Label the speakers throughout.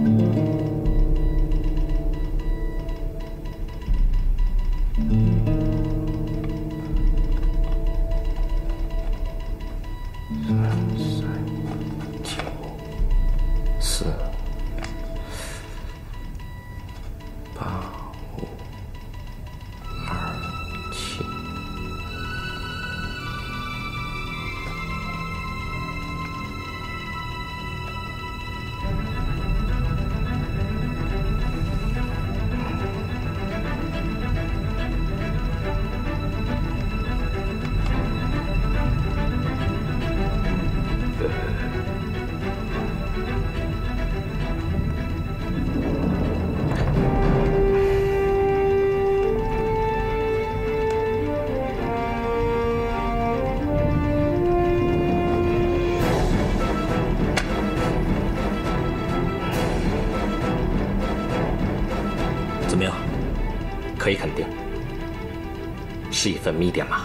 Speaker 1: 怎么样？可以肯定，是一份密电码。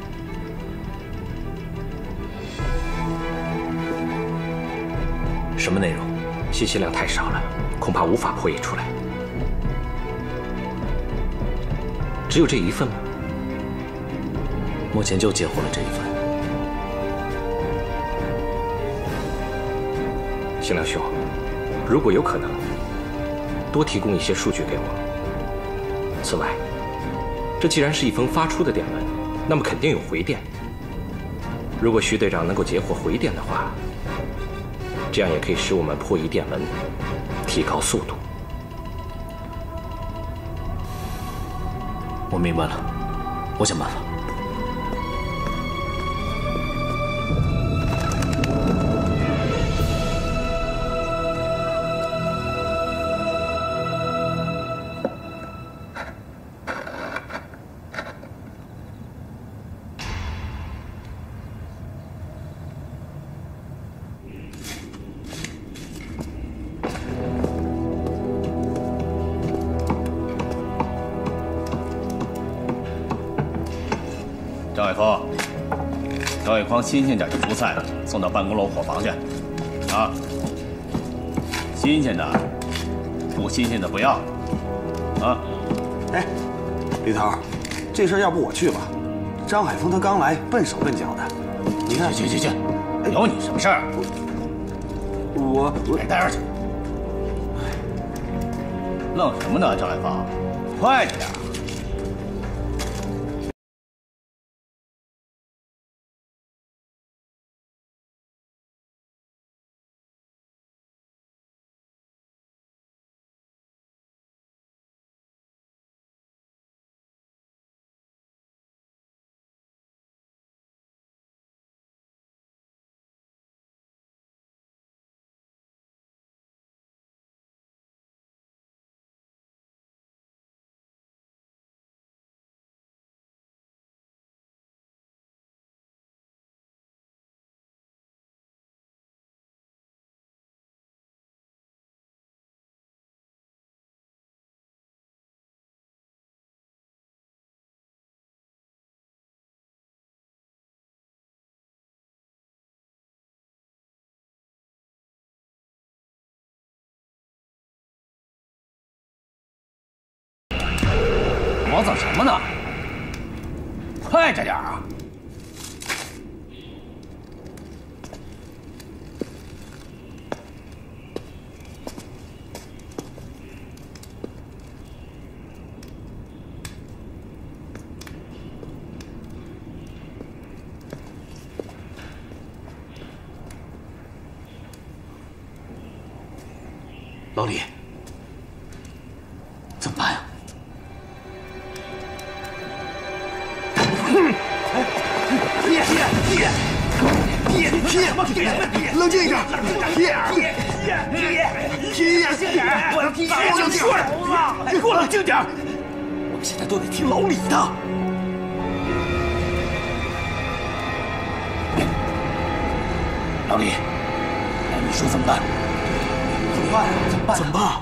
Speaker 1: 什么内容？信息量太少了，恐怕无法破译出来。只有这一份吗？
Speaker 2: 目前就截获了这一份。
Speaker 1: 星亮兄，如果有可能，多提供一些数据给我。此外，这既然是一封发出的电文，那么肯定有回电。如果徐队长能够截获回电的话，这样也可以使我们破译电文，提高速度。
Speaker 2: 我明白了，我想办法。
Speaker 3: 张伟峰，找一筐新鲜点的蔬菜送到办公楼伙房去，啊，新鲜的，不新鲜的不要，啊。
Speaker 4: 哎，李头，这事儿要不我去吧？张海峰他刚来，笨手笨脚的，你看。
Speaker 3: 去，有你什么事儿？
Speaker 4: 我
Speaker 3: 给带上去。愣什么呢，张海峰？快点点！磨蹭什么呢？快着点啊！
Speaker 2: 老李，怎么办呀？
Speaker 4: 爹，冷静一点！爹，我要踢！冷静点！你给我冷静点！我们现在都得听老李的。
Speaker 2: 老李，你说怎么办？
Speaker 4: 怎么办呀？怎么办？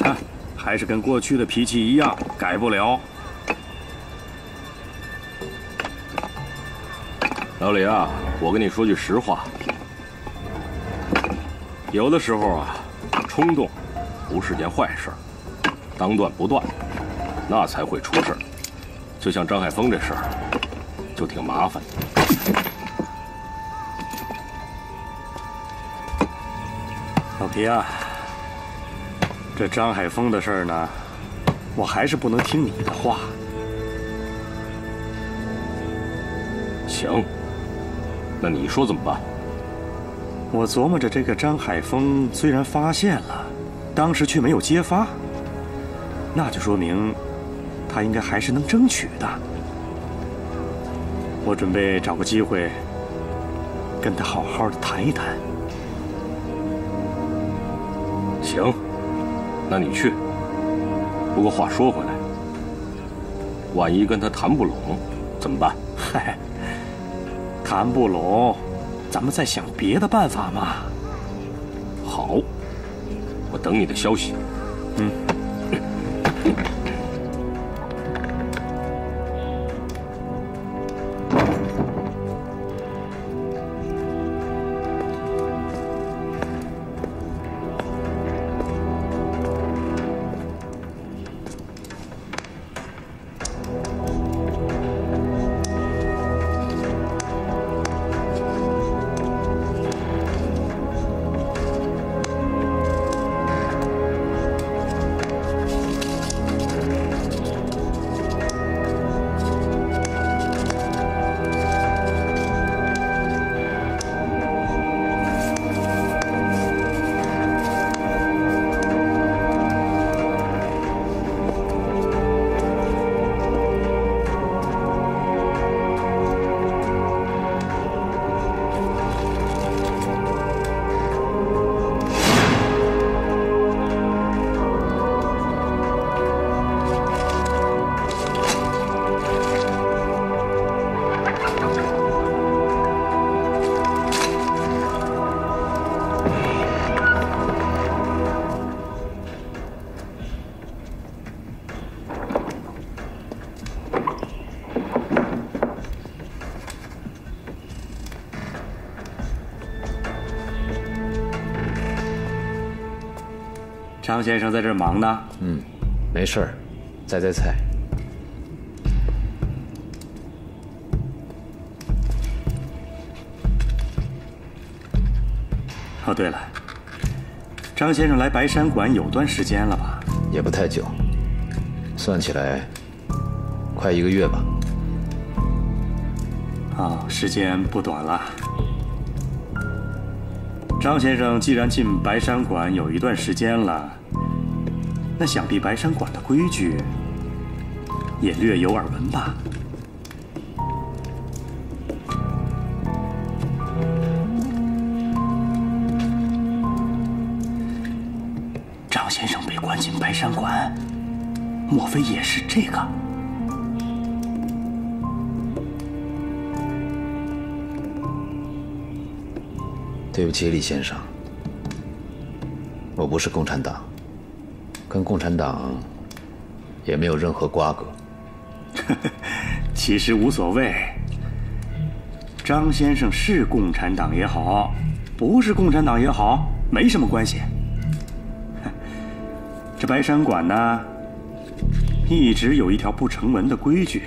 Speaker 5: 啊，还是跟过去的脾气一样，改不了。
Speaker 3: 老李啊，我跟你说句实话，有的时候啊，冲动不是件坏事，当断不断，那才会出事儿。就像张海峰这事儿，就挺麻烦的。
Speaker 5: 老皮啊，这张海峰的事儿呢，我还是不能听你的话。
Speaker 3: 行，那你说怎么办？
Speaker 5: 我琢磨着，这个张海峰虽然发现了，当时却没有揭发，那就说明他应该还是能争取的。我准备找个机会跟他好好的谈一谈。
Speaker 3: 行，那你去。不过话说回来，万一跟他谈不拢，怎么办？
Speaker 5: 嗨，谈不拢，咱们再想别的办法嘛。
Speaker 3: 好，我等你的消息。
Speaker 5: 嗯。张先生在这儿忙呢。
Speaker 1: 嗯，没事儿，摘菜。
Speaker 5: 哦，对了，张先生来白山馆有段时间了吧？
Speaker 1: 也不太久，算起来快1个月吧。
Speaker 5: 啊，时间不短了。张先生既然进白山馆有一段时间了，那想必白山馆的规矩也略有耳闻吧？张先生被关进白山馆，莫非也是这个？
Speaker 1: 对不起，李先生，我不是共产党，跟共产党也没有任何瓜葛。
Speaker 5: 其实无所谓，张先生是共产党也好，不是共产党也好，没什么关系。这白山馆呢，一直有一条不成文的规矩。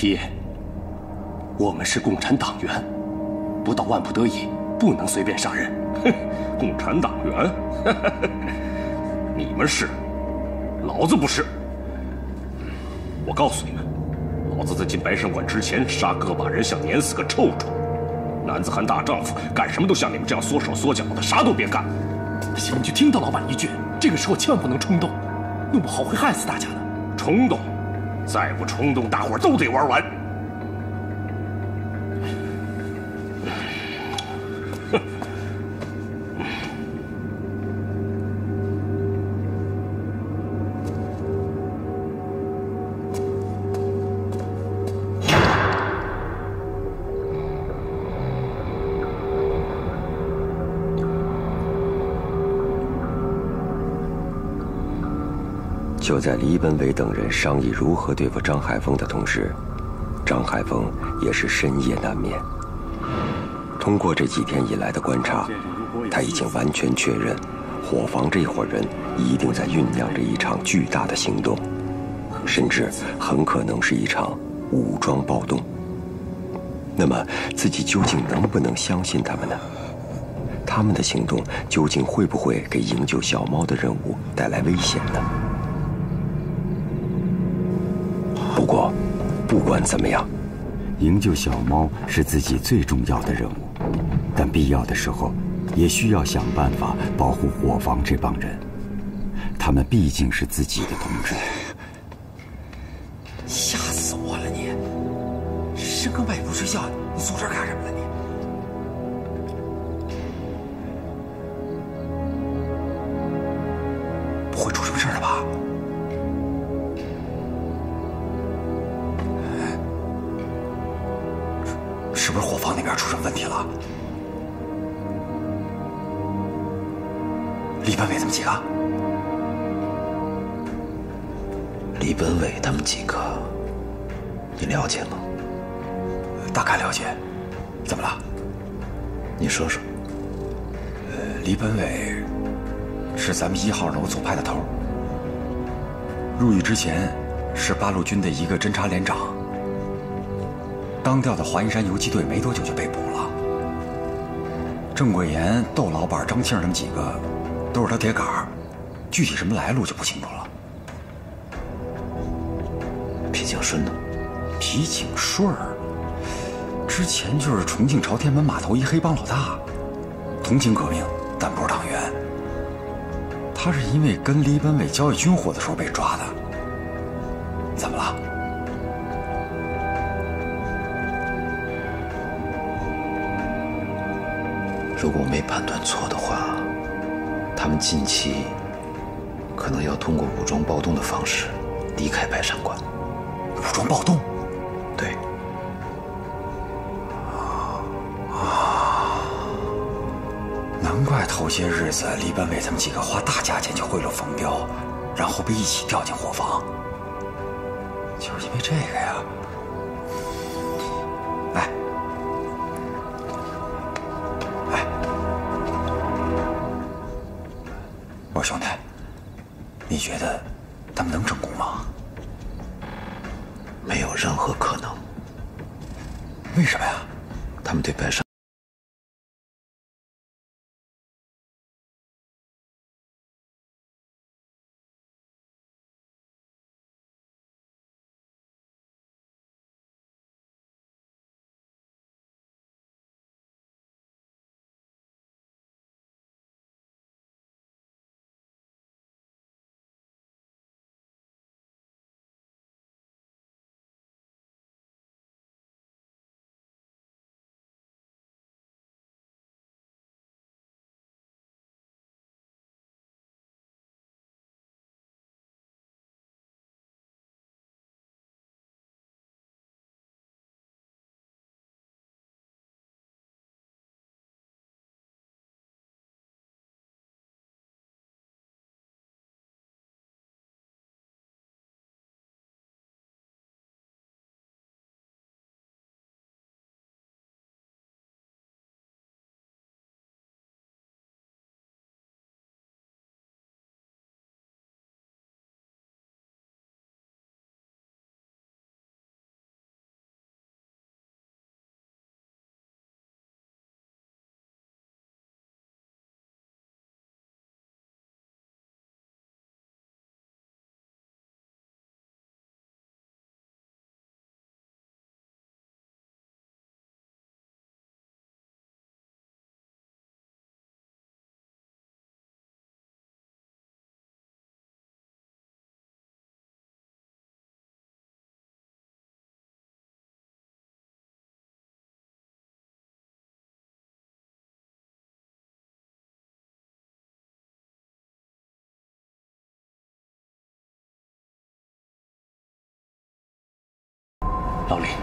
Speaker 2: 提，我们是共产党员，不到万不得已，不能随便杀人。
Speaker 1: 哼，共产党员，你们是，老子不是。我告诉你们，老子在进白山馆之前，杀个把人像碾死个臭虫。男子汉大丈夫，干什么都像你们这样缩手缩脚的，啥都别干。
Speaker 2: 你就听到老板一句，这个时候千万不能冲动，弄不好会害死大家的。
Speaker 1: 冲动，再不冲动，大伙儿都得玩完。
Speaker 6: 就在黎本伟等人商议如何对付张海峰的同时，张海峰也是深夜难眠。通过这几天以来的观察，他已经完全确认，伙房这伙人一定在酝酿着一场巨大的行动，甚至很可能是一场武装暴动。那么，自己究竟能不能相信他们呢？他们的行动究竟会不会给营救小猫的任务带来危险呢？不过，不管怎么样，
Speaker 7: 营救小猫是自己最重要的任务，但必要的时候，也需要想办法保护伙房这帮人。他们毕竟是自己的同志。
Speaker 4: 吓死我了你！深更半夜不睡觉，你坐这儿干什么呢你？不会出什么事儿了吧？是不是伙房那边出什么问题了？李本伟他们几个？
Speaker 8: 李本伟他们几个，你了解吗？
Speaker 4: 大概了解。怎么了？
Speaker 8: 你说说。
Speaker 4: 李本伟是咱们1号楼左派的头，入狱之前是八路军的一个侦察连长。刚调到华阴山游击队没多久就被捕了。郑贵岩、窦老板、张庆他们几个都是他铁杆儿，具体什么来路就不清楚了。
Speaker 8: 皮景顺呢？
Speaker 4: 皮景顺儿之前就是重庆朝天门码头一黑帮老大，同情革命，但不是党员。他是因为跟李本伟交易军火的时候被抓的。怎么了？
Speaker 8: 如果我没判断错的话，他们近期可能要通过武装暴动的方式离开白山关。
Speaker 4: 武装暴动？
Speaker 8: 对。
Speaker 4: 难怪头些日子李本伟他们几个花大价钱去贿赂冯彪，然后被一起调进伙房，就是因为这个呀。我说兄弟，你觉得他们能成功吗？
Speaker 8: 没有任何可能。
Speaker 4: 为什么呀？
Speaker 8: 他们对白山
Speaker 2: 老李，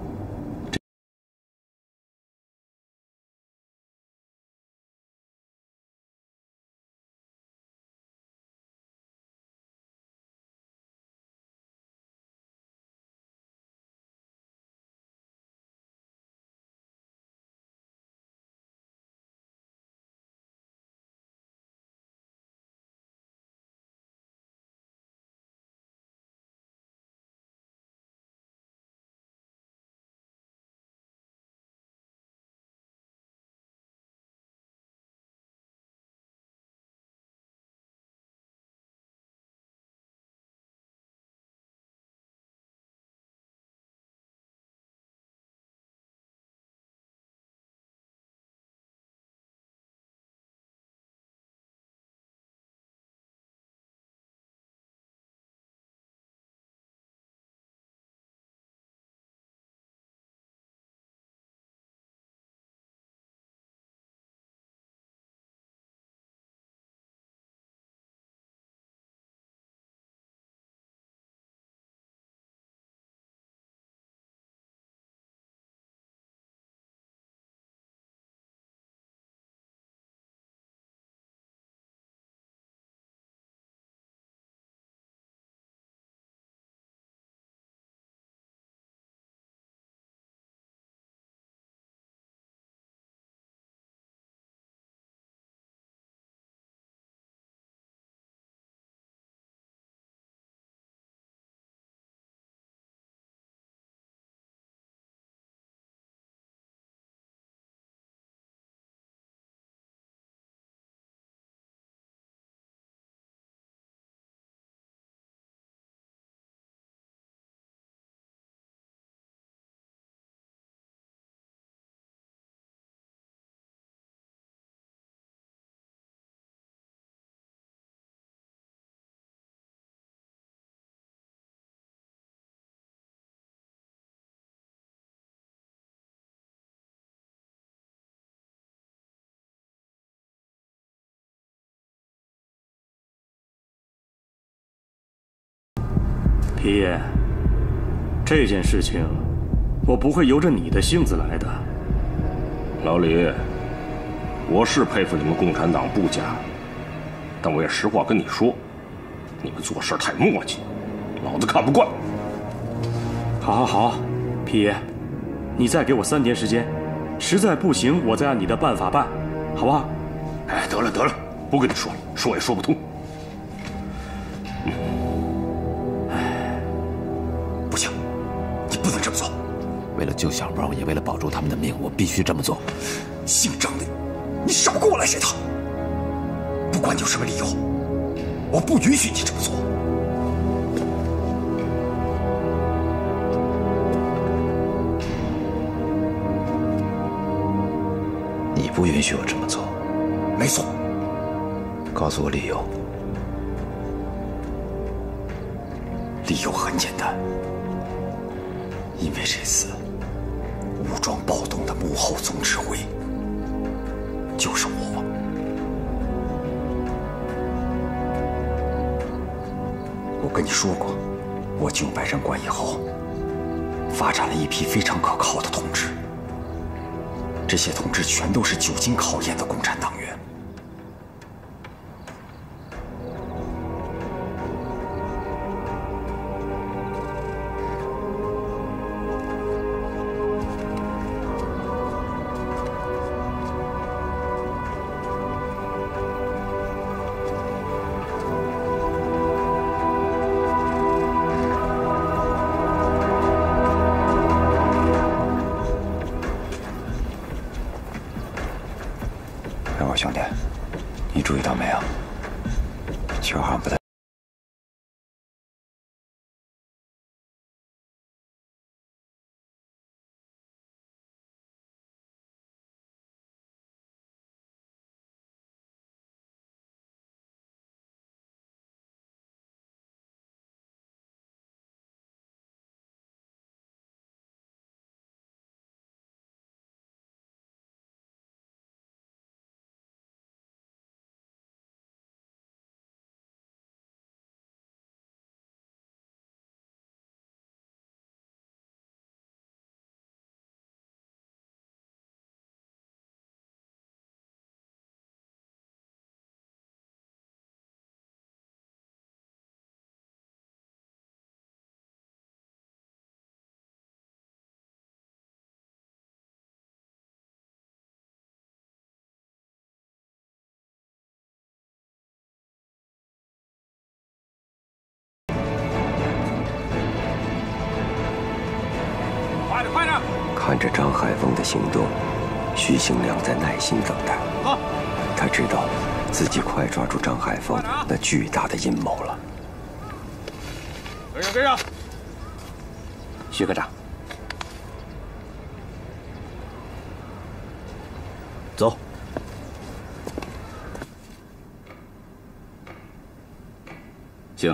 Speaker 5: 皮爷，这件事情我不会由着你的性子来的。
Speaker 1: 老李，我是佩服你们共产党不假，但我也实话跟你说，你们做事太磨叽，老子看不惯。
Speaker 5: 好，皮爷，你再给我3天时间，实在不行我再按你的办法办，好不好？
Speaker 1: 哎，得了，不跟你说了，说也说不通。
Speaker 4: 不行，你不能这么做。
Speaker 8: 为了救小猫，也为了保住他们的命，我必须这么做。
Speaker 4: 姓张的，你少跟我来这套！不管你有什么理由，我不允许你这么做。
Speaker 8: 你不允许我这么做？
Speaker 4: 没错。
Speaker 8: 告诉我理由。
Speaker 4: 理由很简单，因为这次武装暴动的幕后总指挥就是我。我跟你说过，我进入白山关以后，发展了一批非常可靠的同志，这些同志全都是久经考验的共产党员。兄弟，你注意到没有？球好像不太。
Speaker 6: 张海峰的行动，徐行亮在耐心等待。他知道自己快抓住张海峰那巨大的阴谋了。
Speaker 3: 跟上！
Speaker 2: 徐科长，
Speaker 3: 走。行。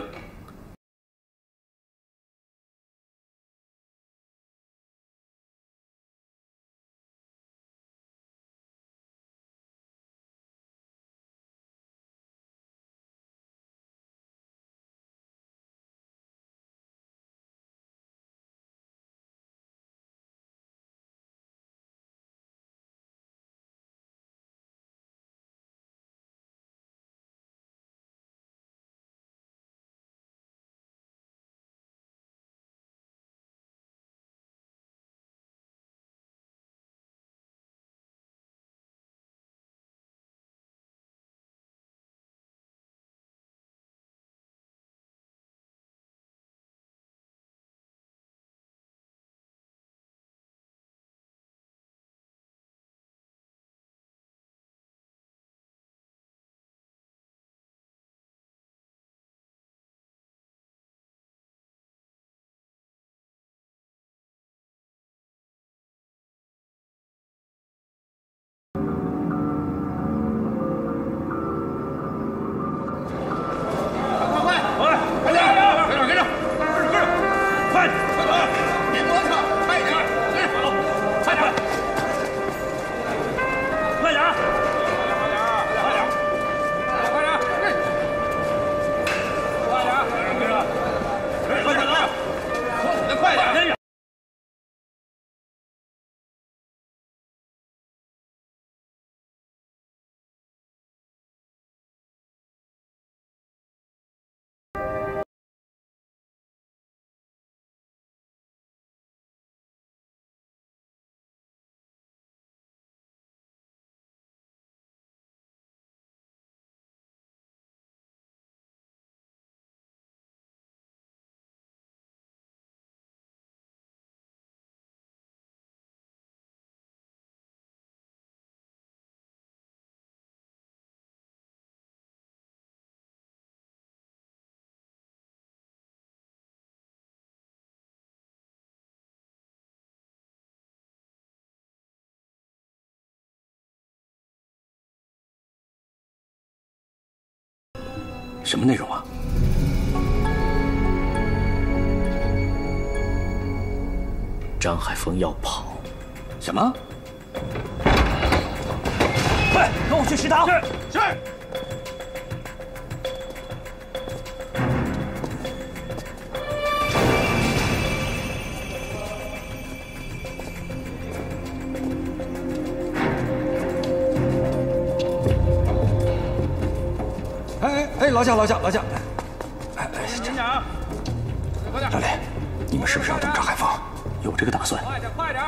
Speaker 2: 什么内容啊？
Speaker 1: 张海峰要跑。
Speaker 2: 什么？
Speaker 5: 快，跟我去食堂。
Speaker 3: 是。
Speaker 4: 哎，劳驾！
Speaker 3: 哎，警长，
Speaker 4: 老李，你们是不是要动张海峰？
Speaker 2: 有这个打算。
Speaker 3: 快点！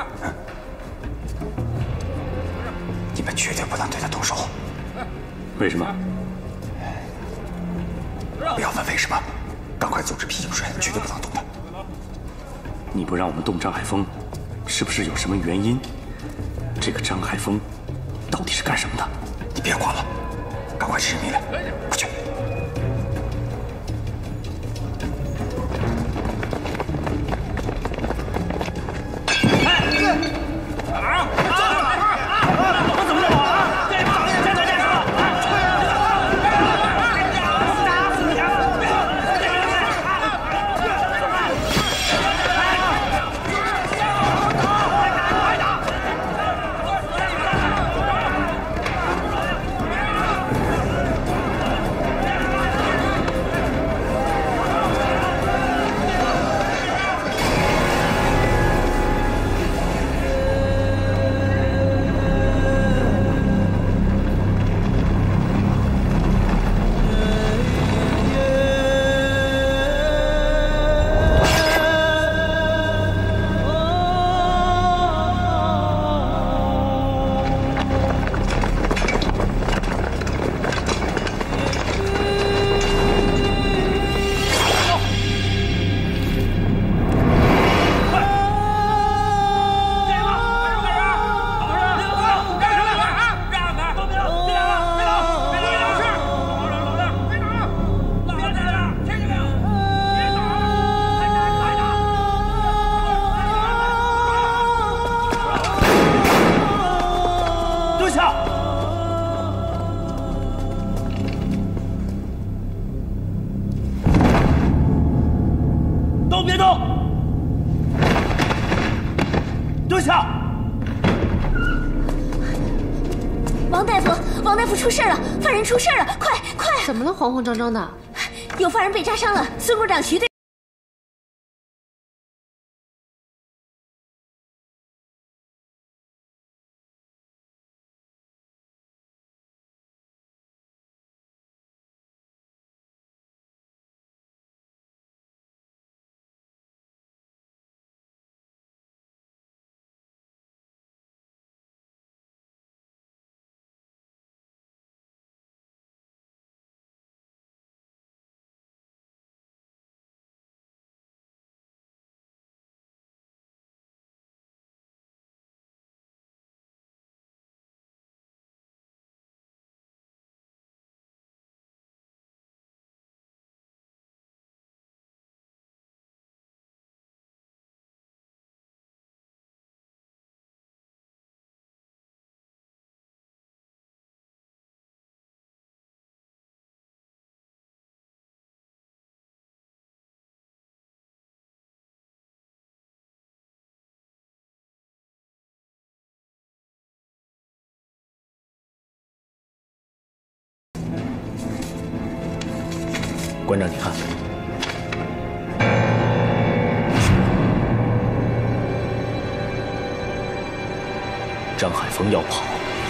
Speaker 4: 你们绝对不能对他动手。
Speaker 2: 为什么？
Speaker 4: 不要问为什么，赶快组织啤酒水，绝对不能动他。
Speaker 2: 你不让我们动张海峰，是不是有什么原因？这个张海峰到底是干什么的？
Speaker 4: 你别管了，赶快执行命令，快去！
Speaker 3: 下！都别动！蹲下！
Speaker 9: 王大夫，王大夫出事了，犯人出事了，快快！
Speaker 10: 怎么了？慌慌张张的。
Speaker 9: 有犯人被扎伤了，孙股长、徐队。
Speaker 1: 馆长，你看，张海峰要跑。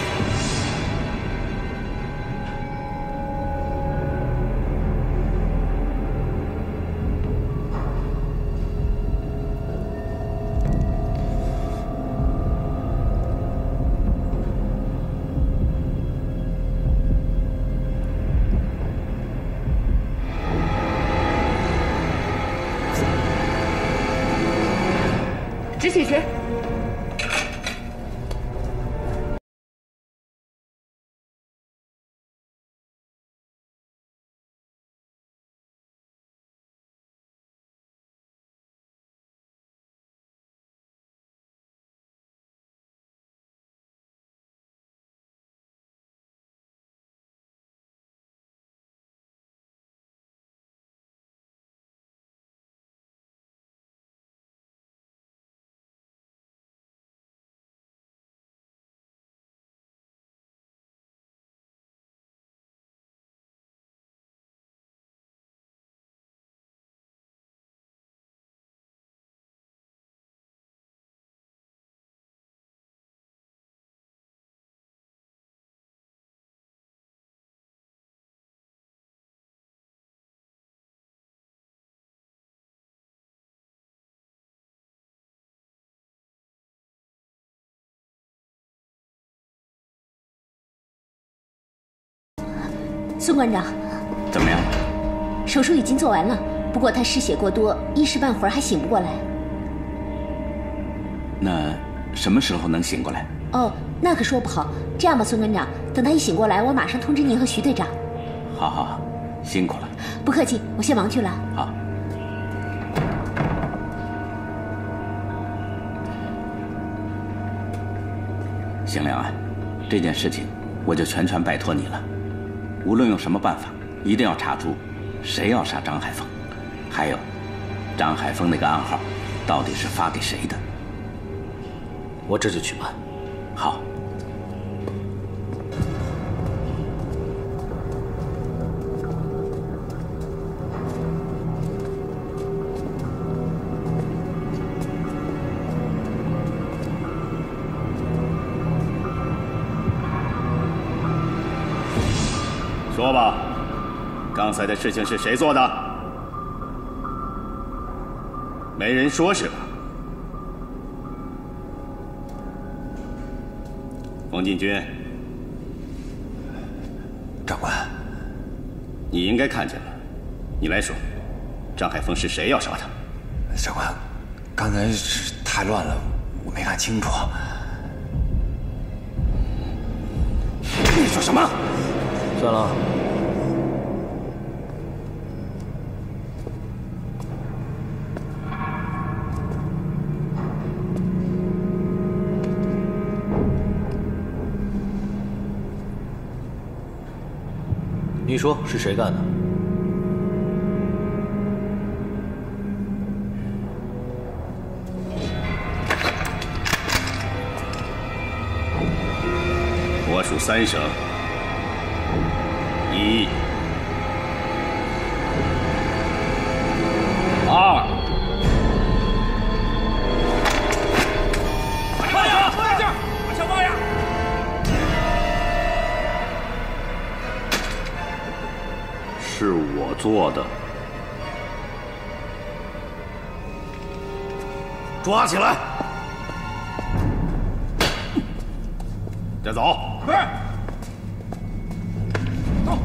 Speaker 10: 直取直。
Speaker 9: 孙馆长，
Speaker 2: 怎么样？
Speaker 9: 手术已经做完了，不过他失血过多，一时半会儿还醒不过来。
Speaker 2: 那什么时候能醒过来？
Speaker 9: 哦，那可说不好。这样吧，孙馆长，等他一醒过来，我马上通知您和徐队长。
Speaker 2: 好好好，辛苦了。
Speaker 9: 不客气，我先忙去了。
Speaker 2: 好。邢良安，这件事情我就全权拜托你了。无论用什么办法，一定要查出谁要杀张海峰，还有张海峰那个暗号到底是发给谁的。
Speaker 1: 我这就去办。
Speaker 2: 好。
Speaker 3: 说吧，刚才的事情是谁做的？没人说是吧？冯进军，
Speaker 4: 长官，
Speaker 3: 你应该看见了，你来说，张海峰是谁要杀他？
Speaker 4: 长官，刚才是太乱了，我没看清楚。
Speaker 2: 你说什么？
Speaker 1: 算了。 你说是谁干的？
Speaker 3: 我数3声，1、2。
Speaker 10: 放下！放下！把枪放下！
Speaker 3: 是我做的。抓起来！带走。
Speaker 10: 是。走。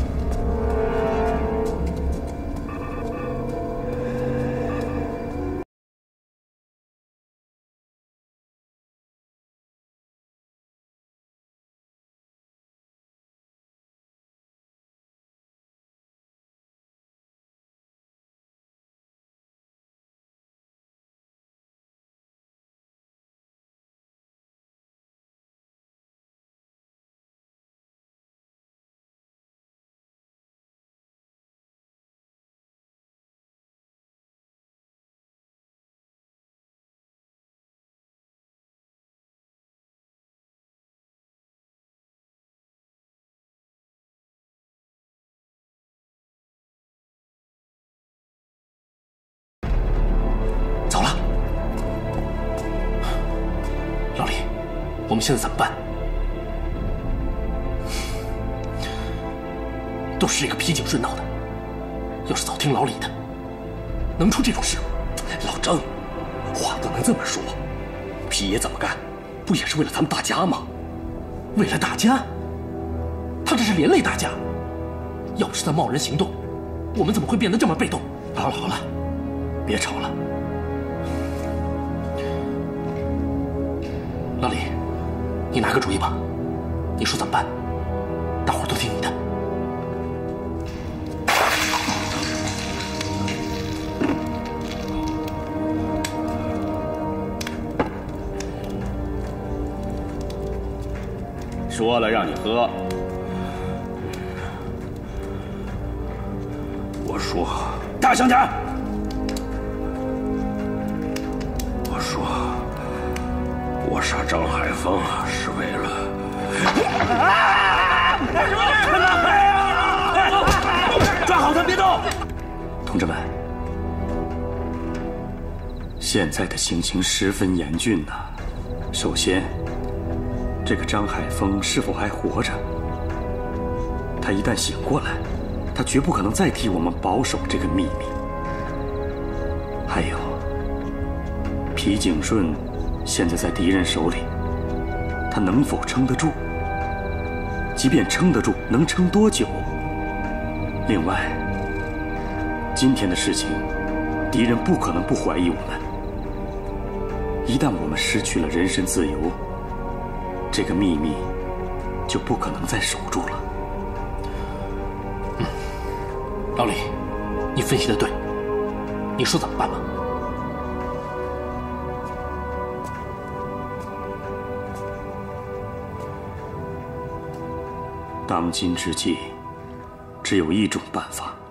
Speaker 1: 走了，老李，我们现在怎么办？都是这个皮景顺闹的，要是早听老李的，能出这种事？老郑，话不能这么说，皮爷怎么干，不也是为了咱们大家吗？为了大家，他这是连累大家。要不是他贸然行动，我们怎么会变得这么被动？好了好了，别吵了。老李，你拿个主意吧，你说怎么办？大伙儿都听你的。
Speaker 3: 说了让你喝，
Speaker 10: 我说，
Speaker 3: 大声点！
Speaker 10: 我说，我杀张海峰是为了……
Speaker 5: 抓好他，别动！同志们，现在的刑情十分严峻呐。首先，这个张海峰是否还活着？他一旦醒过来，他绝不可能再替我们保守这个秘密。还有，皮景顺现在在敌人手里，他能否撑得住？即便撑得住，能撑多久？另外，今天的事情，敌人不可能不怀疑我们。一旦我们失去了人身自由，这个秘密就不可能再守住了。
Speaker 1: 老李，你分析的对，你说怎么办吧？
Speaker 5: 当今之计，只有一种办法。